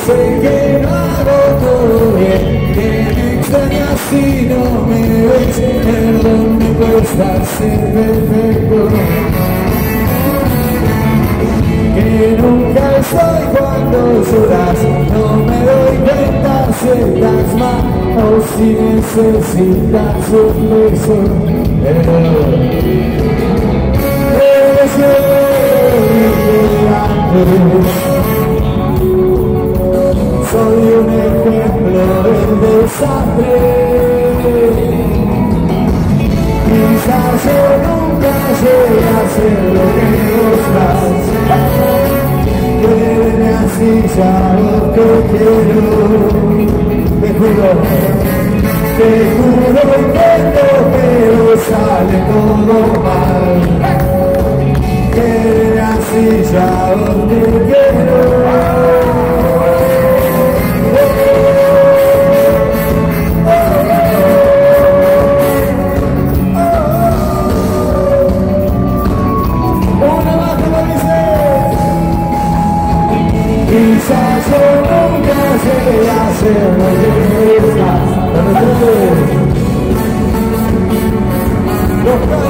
sé que no hago todo bien, que me extrañas si no me ves, perdón me cuesta ser perfecto, que nunca estoy cuando lloras, no me doy cuenta si estás mal o si necesitas un beso, eres lo que soy un ejemplo del desastre. Quizás yo nunca llegue a ser lo que buscas. Quédeme así, ya lo que quiero. Te juro intento, pero sale todo mal. Quédeme así, ya lo que quiero. Quizás yo nunca llegué a ser lo que me gusta.